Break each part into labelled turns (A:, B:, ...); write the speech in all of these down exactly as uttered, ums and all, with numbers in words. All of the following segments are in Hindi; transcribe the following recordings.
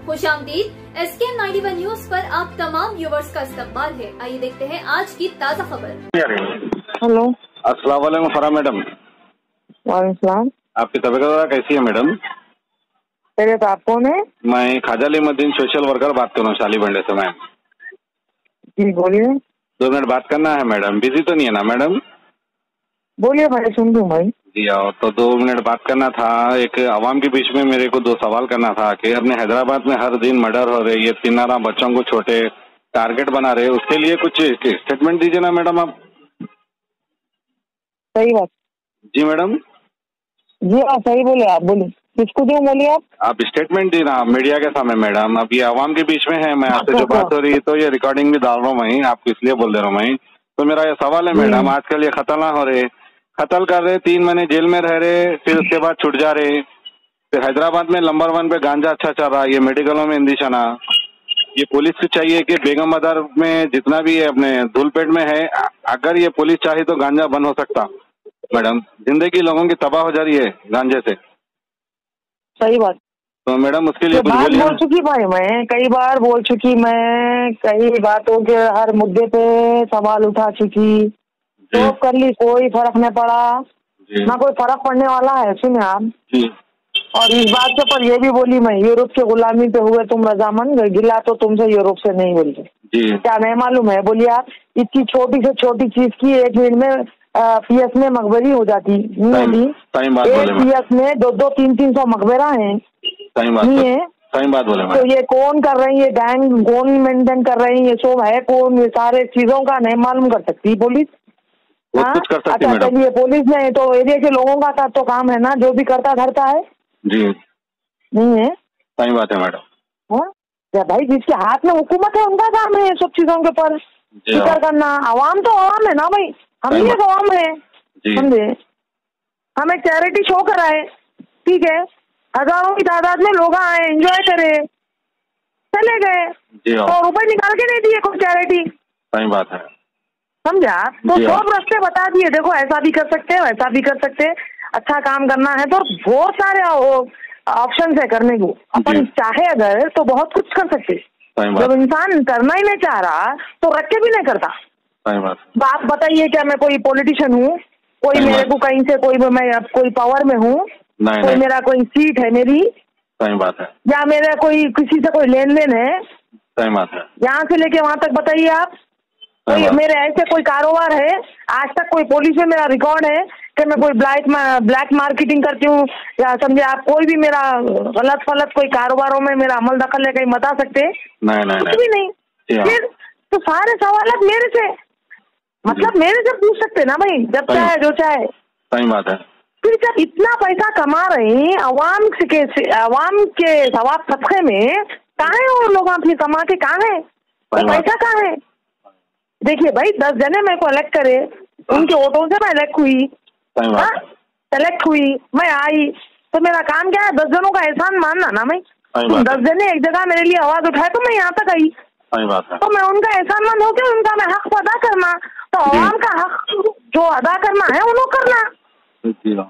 A: खुशामदीद S K M ninety one news पर आप तमाम व्यूवर्स का इस्तकबाल है। आइए देखते हैं आज की ताज़ा खबर।
B: हेलो,
C: अस्सलाम वालेकुम फरा मैडम।
B: वालेकुम।
C: आपकी तबीयत कैसी है मैडम?
B: पहले तो आप कौन है?
C: मैं खाजा अलीमुद्दीन सोशल वर्कर बात कर रहा हूँ शाली बंडे से। मैं
B: जी बोलिए।
C: दो मिनट बात करना है मैडम, बिजी तो नहीं है ना मैडम?
B: बोलिए भाई, सुन रहा भाई।
C: जी आओ, तो दो मिनट बात करना था। एक आवाम के बीच में मेरे को दो सवाल करना था कि अपने हैदराबाद में हर दिन मर्डर हो रहे, ये तीनारा बच्चों को छोटे टारगेट बना रहे, उसके लिए कुछ स्टेटमेंट दीजिए ना मैडम आप।
B: सही बात।
C: जी मैडम।
B: जी हाँ, सही बोले आप। बोलिए, किसको दूं? बोलिए आप।
C: आप स्टेटमेंट दी ना मीडिया के सामने मैडम। अब ये आवाम के बीच में है, मैं आपसे जो बात हो रही है तो ये रिकॉर्डिंग भी डाल रहा हूँ मैं, आपको इसलिए बोल दे रहा हूँ मैं। तो मेरा ये सवाल है मैडम, आजकल ये खतरना हो रहे, कत्ल कर रहे, तीन महीने जेल में रह रहे, फिर उसके बाद छूट जा रहे। फिर हैदराबाद में नंबर वन पे गांजा अच्छा चल रहा है, ये मेडिकलों में इंदिशाना। ये पुलिस को चाहिए कि बेगम बाजार में जितना भी है अपने धूलपेट में है, अगर ये पुलिस चाहे तो गांजा बंद हो सकता मैडम। जिंदगी लोगों की तबाह हो जा रही है गांजे से।
B: सही बात।
C: तो मैडम उसके लिए
B: कुछ बोलिए। बोल चुकी भाई, मैं कई बार बोल चुकी, मैं कई बातों के हर मुद्दे पे सवाल उठा चुकी, तो कर ली, कोई फर्क नहीं पड़ा ना, कोई फर्क पड़ने वाला है। सुने आप
C: जी।
B: और इस बात के पर ये भी बोली, मैं यूरोप के गुलामी पे हुए तुम रजामंद, गिला तो तुमसे यूरोप से नहीं बोलते। क्या नहीं मालूम है? बोलिए आप। इतनी छोटी से छोटी चीज की एक मिनट में पीएस में मकबरी हो जाती नहीं। एक पीएस में दो दो तीन तीन सौ मकबरा है नहीं है?
C: सही बात बोले।
B: तो ये कौन कर रही है? गैंग कौन मेंटेन कर रही है? ये सब है कौन? ये सारे चीजों का नहीं मालूम कर सकती पुलिस? हाँ, अच्छा चलिए, पुलिस ने तो एरिया के लोगों का तो काम है ना, जो भी करता धरता है।
C: जी
B: नहीं है?
C: सही बात है मैडम।
B: हाँ भाई, जिसके हाथ में हुकूमत है उनका काम है सब चीजों के ऊपर फिक्र करना। आवाम तो आवाम है ना भाई, हम भी एक आवाम है, समझे? हम एक चैरिटी शो कराए, ठीक है, हजारों की तादाद में लोग आए, एंजॉय करे, चले गए, तो रुपए निकाल के नहीं दिए कोई चैरिटी।
C: सही बात है,
B: समझा? तो सब रास्ते बता दिए, देखो ऐसा भी कर सकते हैं, वैसा भी कर सकते हैं, अच्छा काम करना है तो बहुत सारे ऑप्शन है करने को। अपन चाहे अगर तो बहुत कुछ कर सकते। जब इंसान करना ही नहीं चाह रहा तो रख के भी नहीं करता। आप बताइए, क्या मैं कोई पॉलिटिशियन हूँ? कोई मेरे को कहीं से कोई मैं कोई पावर में हूँ? कोई मेरा कोई सीट है मेरी?
C: सही बात है।
B: या मेरा कोई किसी से कोई लेन देन है?
C: सही बात है।
B: यहाँ से लेके वहां तक बताइए आप। कोई मेरे ऐसे कोई कारोबार है? आज तक कोई पुलिस में मेरा रिकॉर्ड है कि मैं कोई ब्लैक ब्लैक मार्केटिंग करती हूँ? या समझे आप, कोई भी मेरा गलत फलत कोई कारोबारों में मेरा अमल दखल है, कहीं बता सकते?
C: नहीं नहीं
B: कुछ भी नहीं। फिर तो सारे सवाल मेरे से, मतलब मेरे से पूछ सकते ना भाई, जब चाहे जो चाहे।
C: सही बात है।
B: फिर जब इतना पैसा कमा रहे हैं अवाम के अवाम के सवाब सदक़े में, कहाँ है वो लोग? फिर कमा के कहाँ है तो पैसा कहाँ है? देखिए भाई, दस जने मेरे को इलेक्ट करे, उनके वोटों से मैं इलेक्ट हुई, सेलेक्ट हुई, मैं आई, तो मेरा काम क्या है? दस जनों का एहसान मानना ना। मैं तुम दस जने एक जगह मेरे लिए आवाज उठाए तो मैं यहाँ तक आई, तो मैं उनका एहसान मंद होकर उनका मैं हक अदा करना, तो आवाम का हक जो अदा करना है उन्होंने करना।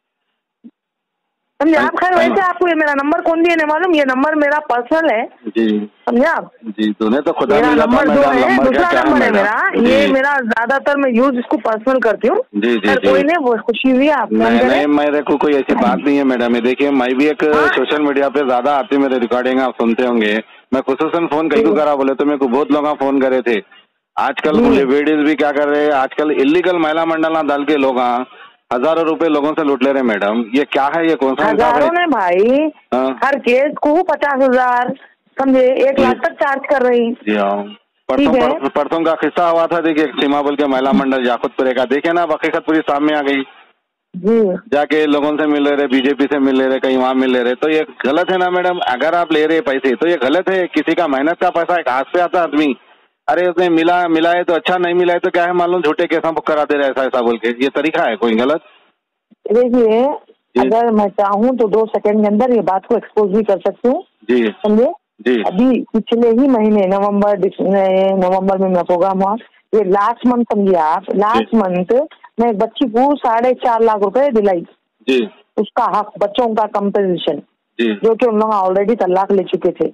B: समझे आप? खैर वैसे आपको ये मेरा नंबर कौन दिए नहीं मालूम, ये नंबर मेरा पर्सनल है जी, समझे आप? जी, तो खुदा मेरा नंबर जो है दूसरा नंबर है मेरा, ये मेरा ज्यादातर मैं यूज इसको पर्सनल करती हूँ। जी जी कोई नहीं, वो खुशी हुई आप।
C: नहीं नहीं, मेरे को कोई ऐसी बात नहीं है मैडम। ये देखिए, मैं भी एक सोशल मीडिया पे ज्यादा आती है, मेरे रिकॉर्डिंग आप सुनते होंगे। मैं खुसूसन फोन कहीं को करा बोले तो मेरे को बहुत लोग फोन करे थे। आजकल लेडीज भी क्या कर रहे हैं, आजकल इलीगल महिला मंडल डाल के लोग हजारों रुपए लोगों से लूट ले रहे मैडम। ये क्या है? ये कौन सा
B: हजारों ने भाई? हर केस को पचास हजार समझे एक लाख तक चार्ज कर रही।
C: जी हाँ, परसों परसों का किस्सा हुआ था, देखिए सीमा बोल के महिला मंडल याकुतपुरे का, देखे ना, हकीकत पूरी सामने आ गई।
B: जी
C: जाके लोगों से मिल रहे, बीजेपी से मिल रहे, कहीं वहाँ मिल रहे, तो ये गलत है ना मैडम? अगर आप ले रहे पैसे तो ये गलत है। किसी का मेहनत का पैसा एक हाथ पे आता आदमी, अरे उसने मिला मिला है तो अच्छा, नहीं मिला है तो क्या है मालूम, झूठे केसा बुक करा दे रहे, ऐसा ऐसा बोल के। ये तरीका है कोई गलत?
B: देखिए, अगर मैं चाहूँ तो दो सेकंड के अंदर ये बात को एक्सपोज भी कर सकती हूँ जी, समझे? जी, अभी पिछले ही महीने नवंबर नवंबर में मेरा प्रोग्राम हुआ, ये लास्ट मंथ समझिए आप, लास्ट मंथ मैं एक बच्ची को साढ़े चार लाख रुपए दिलाई जी, उसका हक, बच्चों का कंपनसेशन जो कि उन लोग ऑलरेडी तलाक ले चुके थे।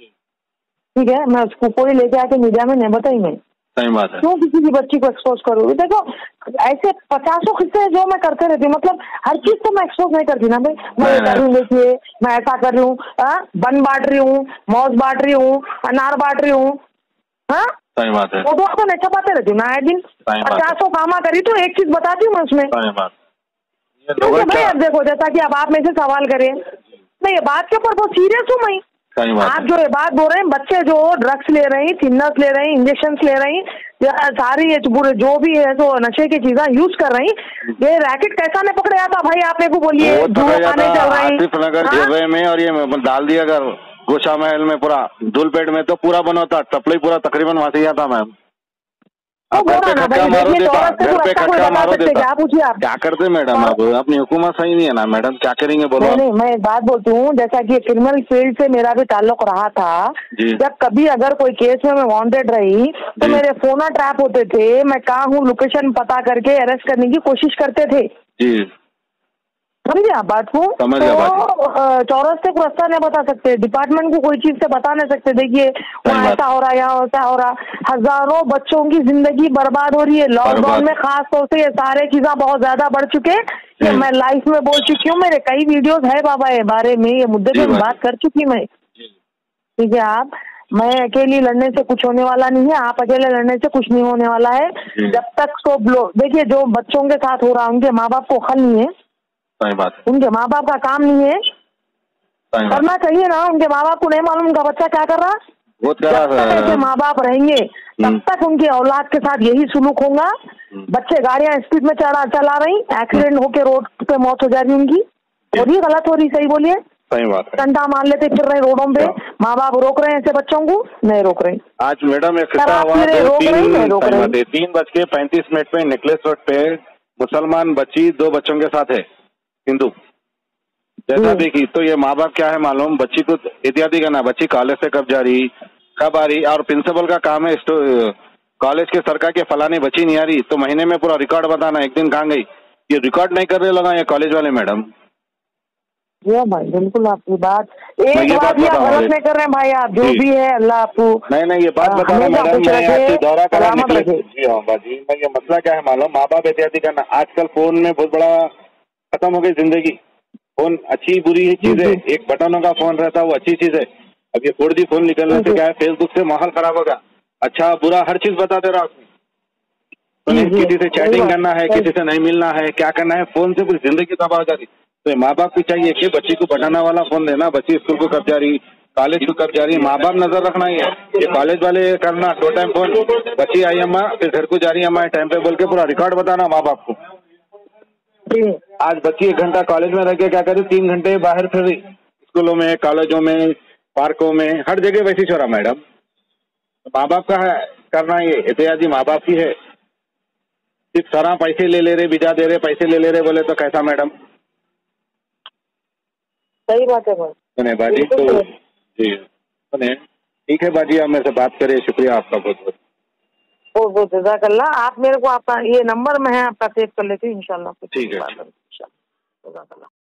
B: ठीक है, मैं उसको कोई लेके आके मीडिया में नहीं बताई मैं।
C: सही बात है।
B: क्यों किसी की बच्ची को एक्सपोज करूँ? देखो ऐसे पचासों किस्से जो मैं करते रहती हूँ, मतलब हर चीज तो मैं एक्सपोज नहीं करती ना भाई। मैं ये कर रही हूँ, देखिए मैं ऐसा कर रही हूँ, बन बांट रही हूँ, मौज बांट रही हूँ, अनार बांट रही हूँ। हाँ
C: सही बात है।
B: फोटो तो नहीं छपाते रहती हूँ ना आए दिन। पचासों कामा करी तो एक चीज बताती हूँ मैं उसमें।
C: सही बात।
B: भाई अब देखो, जैसा कि अब आप में से सवाल करें, मैं ये बात के ऊपर बहुत सीरियस हूँ मैं। आप जो ये बात बोल रहे हैं, बच्चे जो ड्रग्स ले रहे हैं, थिनर्स ले रहे हैं, इंजेक्शन ले रहे हैं, सारी ये पूरे जो भी है तो नशे की चीजें यूज कर रही हैं, ये रैकेट कैसा नहीं पकड़े आता भाई? आप मेरे को बोलिए।
C: आसिफ नगर जिले में और ये डाल दिया अगर गोशा महल में पूरा धूलपेट में तो पूरा बना होता, टपली पूरा तकरीबन वहां जाता मैम। घर पे खटका मारो देता, घर पे खटका मारो देता। क्या पूछिए आप क्या करते मैडम? आप अपनी हुकूमत सही नहीं है ना मैडम, क्या करेंगे बोलो?
B: नहीं नहीं, मैं एक बात बोलती हूँ, जैसा कि क्रिमिनल फील्ड से मेरा भी ताल्लुक रहा था। जब कभी अगर कोई केस में मैं वांटेड रही तो मेरे फोन ट्रैप होते थे, मैं कहाँ हूँ लोकेशन पता करके अरेस्ट करने की कोशिश करते थे।
C: जी
B: समझे आप बात को? तो चौरस्ते को रास्ता नहीं बता सकते, डिपार्टमेंट को कोई चीज से बता नहीं सकते। देखिए वहाँ ऐसा हो रहा है, यहाँ ऐसा हो रहा, हजारों बच्चों की जिंदगी बर्बाद हो रही है। लॉकडाउन में खास तौर से ये सारे चीजें बहुत ज्यादा बढ़ चुके हैं। ये मैं लाइफ में बोल चुकी हूँ, मेरे कई वीडियोस है बाबा ये बारे में, ये मुद्दे पे बात कर चुकी मैं। ठीक है, आप मैं अकेली लड़ने से कुछ होने वाला नहीं है, आप अकेले लड़ने से कुछ नहीं होने वाला है। जब तक सब लोग देखिए, जो बच्चों के साथ हो रहा है उनके माँ बाप को खल नहीं है।
C: सही बात है।
B: उनके माँ बाप का काम नहीं है, करना चाहिए ना। उनके माँ बाप को नहीं मालूम उनका बच्चा क्या कर रहा। जब तक ऐसे माँ बाप रहेंगे तब तक उनके औलाद के साथ यही सुलूक होगा। बच्चे गाड़ियां स्पीड में चला चला रही, एक्सीडेंट होके रोड पे मौत हो जा रही उनकी, वो भी गलत हो रही। सही बोलिए।
C: सही बात है।
B: डंडा मार लेते फिर रहे रोडों पे, माँ बाप रोक रहे हैं ऐसे बच्चों को? नहीं रोक रहे।
C: आज मैडम एक किस्सा हुआ, तीन तीन बज के पैंतीस मिनट पे नेकलेस रोड पे मुसलमान बच्ची दो बच्चों के साथ है, हिंदू, जैसा देखी तो ये माँ बाप क्या है मालूम, बच्ची को इत्यादि करना, बच्ची कॉलेज से कब जा रही, कब आ रही, और प्रिंसिपल का काम है कॉलेज के सरकार के फलानी बच्ची नहीं आ रही तो महीने में पूरा रिकॉर्ड बताना, एक दिन कहाँ गई, ये रिकॉर्ड नहीं कर रहे लगा ये कॉलेज वाले मैडम।
B: ये भाई बिल्कुल आपकी बात, एक बात भी आप गलत नहीं कर रहे हैं भाई, आप जो भी है अल्लाह आपको।
C: नहीं नहीं, ये बात बता रहा हूँ मैडम, मैं आपसे दौरा करा निकले। जी हाँ बाजी, मैं ये मसला क्या है मालूम, माँ बाप एहतियाती करना। आजकल फोन में बहुत बड़ा खत्म हो गई जिंदगी। फोन अच्छी बुरी चीज है, एक बटनों का फोन रहता है वो अच्छी चीज है। अब ये फोर जी फोन निकलने से क्या है, फेसबुक से माहौल खराब होगा, अच्छा बुरा हर चीज बता दे रहा उसमें। तो किसी से चैटिंग करना है, किसी से नहीं मिलना है, क्या करना है, फोन से पूरी जिंदगी तबाह हो जा रही। तो माँ बाप को चाहिए कि बच्ची को बटाना वाला फोन देना, बच्ची स्कूल को कब जा रही, कॉलेज को कब जा रही, माँ बाप नजर रखना ही है। ये कॉलेज वाले करना दो टाइम फोन, बच्ची आई अम्मा फिर घर को जा रही अम्मा टाइम पे बोल के पूरा रिकॉर्ड बताना माँ बाप को। आज बच्ची एक घंटा कॉलेज में रह के क्या करे, तीन घंटे बाहर फिर रही, स्कूलों में, कॉलेजों में, पार्कों में, हर जगह वैसी छोरा मैडम। माँ बाप का है करना, ये एहतियाती माँ बाप की है। सिर्फ सारा पैसे ले ले रहे, बिजा दे रहे, पैसे ले ले रहे बोले तो कैसा मैडम?
B: सही बात है भाई
C: बाजी। तो जी ठीक है बाजी, आप मेरे से बात करें, शुक्रिया आपका बहुत बहुत
B: बहुत बहुत जज़ाकल्लाह। आप मेरे को आपका ये नंबर में है आपका सेव कर लेते हैं इंशाल्लाह।
C: ठीक है।